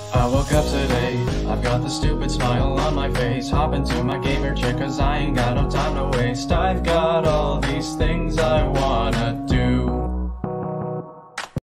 I woke up today, I've got the stupid smile on my face. Hop into my gamer chair cause I ain't got no time to waste. I've got all these things I want